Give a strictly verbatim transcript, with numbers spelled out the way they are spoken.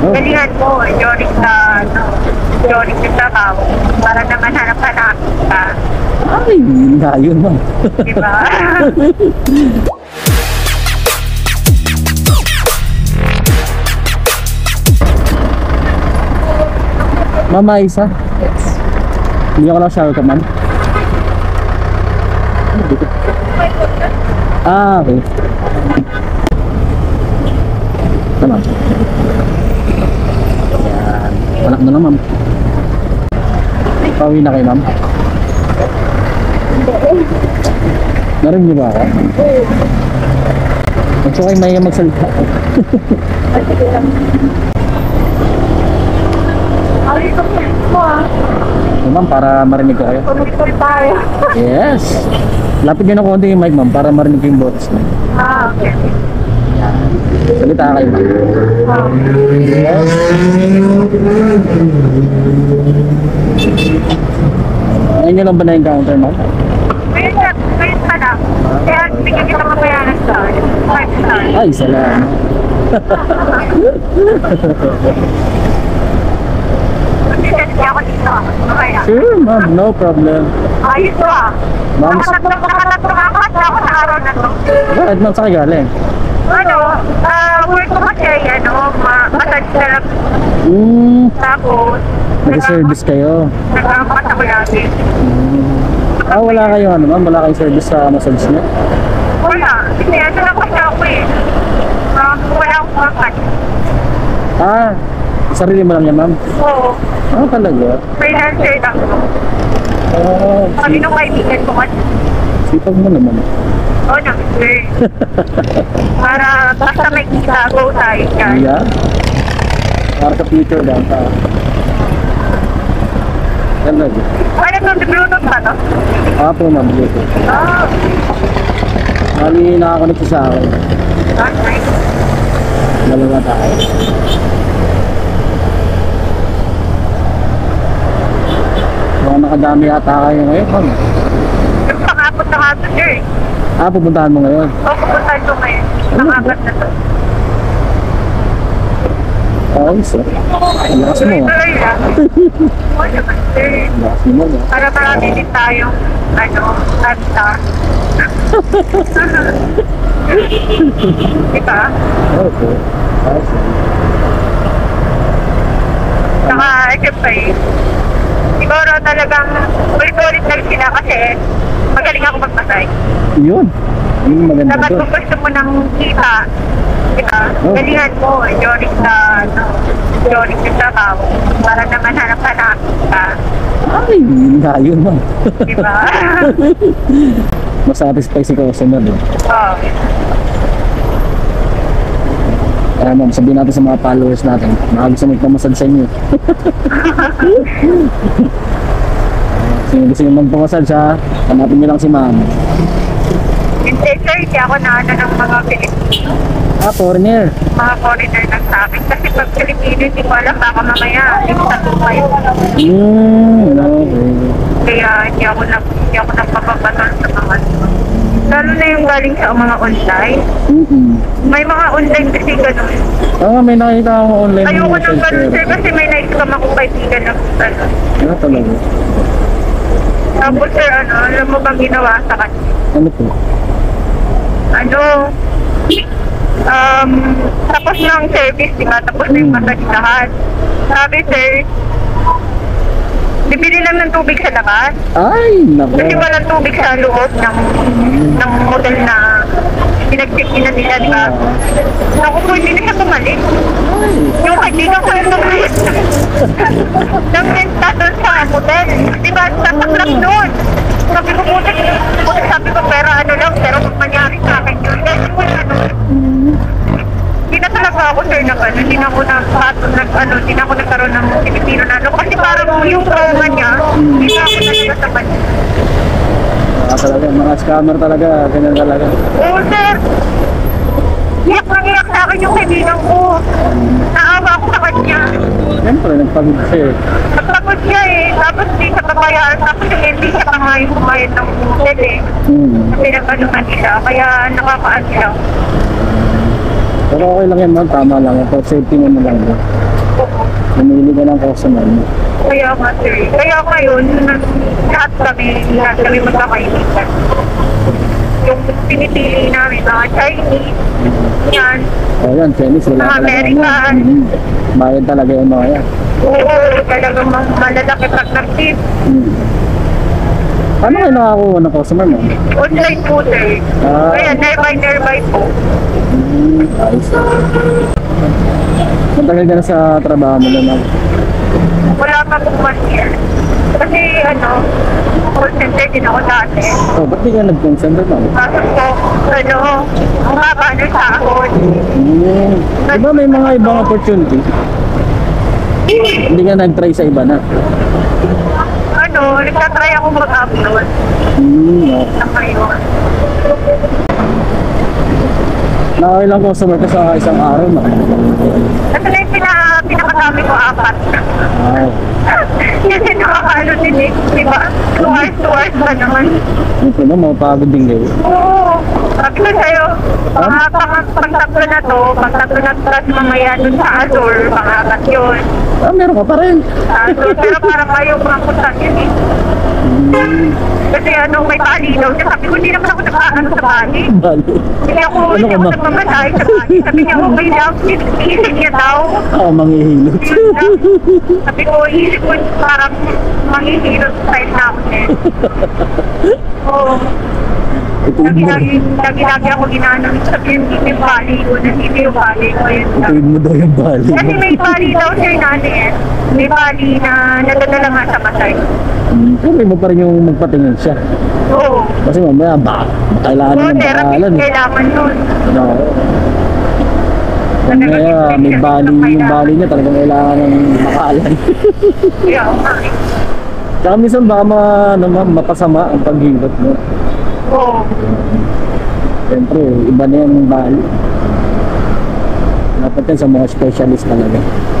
Galingan mo, during sa, ano, during sa trabaho. Para naman hanap-hanap ka. Ay, layo ma'am. Diba? Mama, isa? Hindi ako lang shower ka, ma'am. Ah, okay. Ito, ma'am. Yan. Anak mo na, ma'am. Pauwi na kayo, ma'am. Narinig niyo ba ako? Gusto kayo may magsalita. Ay, ito mo ah. So, ma'am, para marinig ko kayo. Connector tayo. Yes! Lapit nyo na konti yung mic, ma'am, para marinig ko yung boses mo. Ah, okay. Salita kayo, ma'am. Yes! Ngayon nyo lang ba na-encounter, ma'am? Ngayon na, ngayon pa lang. Kaya bigyan kita mamaya ng star. Five star. Ay, salamat. Kasi ako dito. Mamaya. Sure, ma'am, no problem. Ayos to ah. Ma'am, Nakatatlong nakatatlong ako at ako sa araw na to. bakit ma'am sa kayo galing? Ano, ah, work ko kasi, ano, ma- massage therapy. Hmm, Tapos, nag-service kayo. nagkakapat ako lagi. Ah, wala kayo ano ma'am, wala kayong service sa massage niyo? Wala. Kasi ano lang kasi ako eh. Ah, wala akong kapat. Ah, sarili mo lang yan ma'am? Oo. Ah, talaga? Freelancer lang. Ah, Sabi nung kaibigan ko kasi, sipag mo naman. oh, naman. Para basta may kita, go tayo dyan. Yeah. Para sa future daw pa. Talaga. Ano to, Bluetooth ba to? Ah po ma'am, Bluetooth. Ah, Kali nakakonect siya sa akin. ah, nice. Dalawa tayo. Mukhang nakadami yata kayo ngayon ma'am. Yung pangapot na kapot sir. Ah, pupuntahan mo ngayon? O, pupuntahan ko ngayon. Pangapat na to. Ay, sir. Ang lakas mo ah. Tuloy-tuloy lang. Oo naman sir. Ang lakas mo ah. Para marami din tayong, ano, kanta. Diba? Okay. Ah, sir. Saka, siyempre, siguro talagang ulit-ulit lang sila kasi magaling ako magmasay. Yun. Yun yung maganda Dapat to. kung gusto mo ng kita, diba? Oh. Galingan mo, during sa, ano, during sa trabaho. Para naman hanap-hanap ka. Ay, layo ma'am. Diba? Mas satisfy si customer eh. Oo. Kaya ma'am, sabihin natin sa mga followers natin, baka gusto magpamasad sa inyo. Sino gusto nyo magpamasad ha? Hanapin nyo lang si ma'am. Hindi, sir, hindi ako na ano ng mga Pilipino. Ah, foreigner. Mga foreigner lang sa akin. Kasi pag Pilipino, hindi ko alam, baka mamaya, yung sa tumayo. Hmm, okay. Kaya hindi ako, nag, hindi ako nagpapabatol sa mga lalo na yung galing sa mga online. Mm-hmm. May mga online kasi ganun. Ah, may nakita ako online. Ayoko mga nang ganun, sir, self-care. kasi may na-scam akong kaibigan na ano. Ah, talaga. Tapos, sir, ano, alam mo bang ginawa sa kanya? Ano po? Ano, um, tapos ng service, di ba? Tapos na yung massage lahat. Sabi, sir, bibili lang ng tubig sa labas. Ay, nako. Kasi walang tubig sa loob ng, ng hotel na pinag-check na nila, di ba? Naku po, hindi na siya bumalik. Yung kaibigan ko yung bumalik. Nang renta doon sa hotel. Di ba? Tataklas doon. Sabi ko, buti, buti sabi ko, pero ano lang, pero kung mangyari sa akin yun, kasi mo ano, hindi na talaga ako, sir, nag, ano, hindi na ako nag, nag, ano, hindi na ako nagkaroon ng Pilipino na, ano, kasi parang yung trauma niya, hindi na ako talaga sa kanya. Ah, talaga, mga scammer talaga, ganyan talaga. Oo, sir. Iyak na iyak sa akin yung kaibigan ko. Naawa ako sa kanya. Siyempre, nagpagod siya eh. Nagpagod siya eh. Tapos hindi siya kabayaan. Tapos hindi siya pa nga yung kumayad ng hotel eh. Hmm. Pinag-anuhan siya. Kaya nakakaano siya. Pero okay lang yan ma'am, tama lang. For safety mo na lang. Oo. Namili ka ng customer mo. Kaya nga sir. Kaya ngayon, lahat kami, lahat kami magkakaibigan. Yung pinipili namin, mga Chinese, yan, O yan, Chinese, wala Mga talaga American. yan. Mhm. Bayad talaga yung mga yan. oo, talagang mga malalaki pag nag-tip. Hmm. Paano kayo nakakuha ng customer mo? Online po sir. Ah. Kaya nearby, nearby po. Hmm, ayos. Matagal ka na sa trabaho mo na. Wala pa pong one year. Kasi ano, call center din ako dati. Oh, ba't di ka nag-consent doon? Kaso po, ano, ang haba ng sahod. Hmm. Diba may mga ibang opportunity? Hindi ka nag-try sa iba na? Ano, nagtatry ako mag-upload Hmm, no. sa ngayon. Nakailang customer ka sa isang araw na? Kasi na yung pina, pinakasami ko apat. Wow. Kasi nakakalo din eh, di ba? Two hours, two hours ba naman? Ito na, mapagod din kayo. Oo, sabi ko sa'yo, mga pang- pang-tatlo na to, pang-tatlo na trust mamaya dun sa Azure, pang-apat yun. Ah, meron ka pa rin. Sa Azure, pero parang ayaw ko ang puntan yun eh. Hmm, Kasi ano, may bali daw. Kasi sabi ko, hindi naman ako nag-ano sa bali. bali. Hindi ako, Ano hindi ka ako ba? nagmamatay sa bali. Sabi niya, okay lang, isip niya daw. Ako manghihilot. Yun lang. Sabi ko, isip ko parang manghihilot style na ako eh. Oo. Ituid mo. Lagi-lagi, lagi-lagi ako ginano. Sabi yung hindi yung bali ko, hindi yung bali ko. Yun lang. Ituid mo daw yung bali Kasi mo. may bali daw sir natin eh. May bali na nadadala nga sa matay. Hmm, Pwede mo pa rin yung magpatingin siya. Oo. Kasi mamaya, ba, kailangan Oo, ng therapy pangalan. eh. kailangan nun. No. Mamaya, may bali, yung bali niya talagang kailangan ng makalan. Kaya nga eh. Tsaka minsan baka ma, ano, ma'am, mapasama ang paghilot mo. Oo. Siyempre, iba na yung bali. Dapat yan sa mga specialist talaga.